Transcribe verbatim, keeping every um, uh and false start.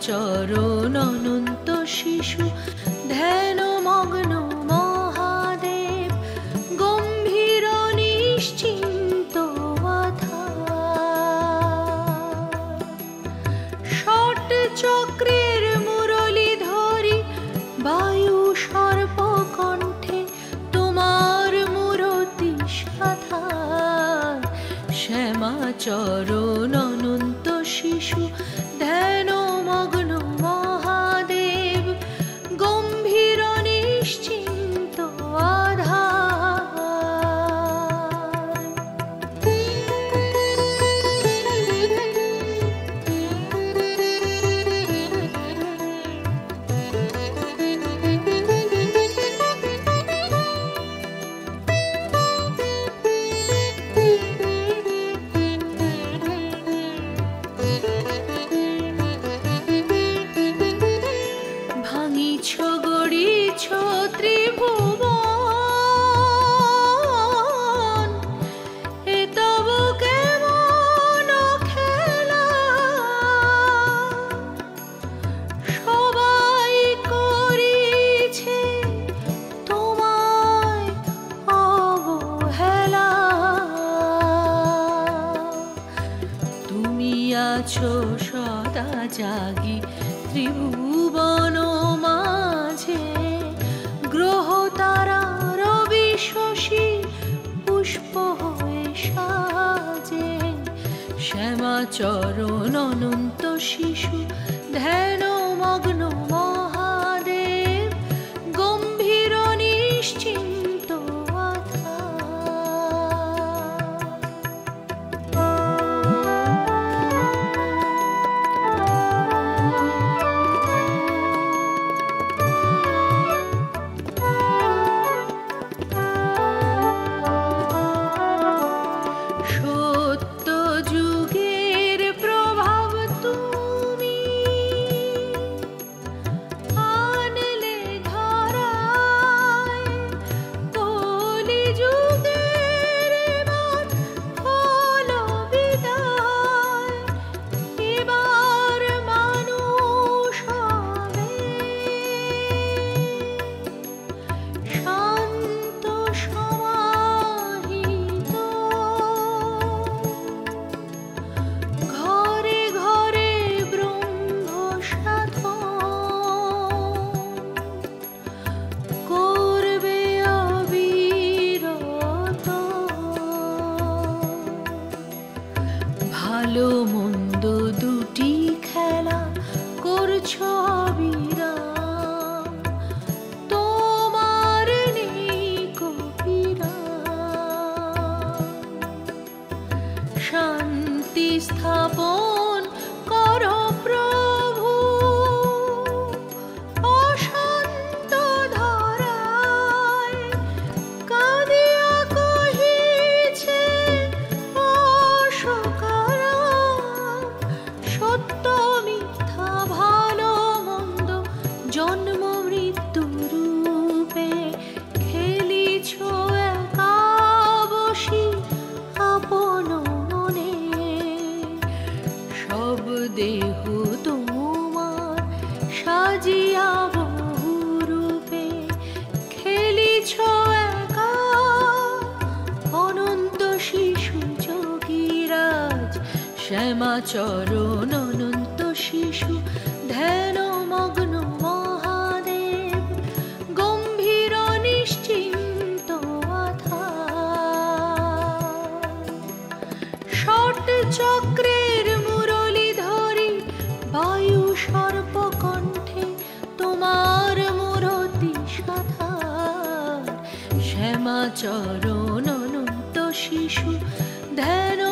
চরণ অনন্ত শিশু ধ্যান মগ্ন মহাদেব গম্ভীর নিশ্চিন্ত ষট চক্রের মুরলী ধরি বায়ু সর্প কণ্ঠে তোমার মূরতি সাধার শ্যামা চরণ অনন্ত শিশু ধ্যান মগ্ন মহাদেব গম্ভীর নিশ্চিন্ত ভাঙিছ গড়িছ ত্রিভুবন এ তব কেমন খেলা সবাই করিছে তোমায় অবহেলা তুমি আছো সদা জাগি ত্রিভুবন মাঝে গ্রহ তারা রবি শশী পুষ্প হয়ে সাজে শ্যামা চরণ অনন্ত শিশু ধ্যান মগ্ন মহাদেব গম্ভীর নিশ্চিন্ত ভালো মন্দ দুটি খেলা করছো অবিরাম তোমার নেই কবিরাম শান্তি স্থাপন করো প্রভু অশান্ত ধরায় কাঁদিয়া কহিছে সত্য মিথ্যা ভালো মন্দ জন্ম মৃত্যু রূপে খেলিছ একা বসি আপন মনে সব দেহ তোমার সাজিয়া বহু রূপে খেলিছ একা অনন্ত শিশু যোগীরাজ শ্যামা চরণ অনন্ত শিশু ধ্যান মগ্ন মহাদেব গম্ভীর নিশ্চিন্ত ষট চক্রের মুরলী ধরি বায়ু সর্প কণ্ঠে তোমার মূরতি সাধার শ্যামা চরণ অনন্ত শিশু ধ্যান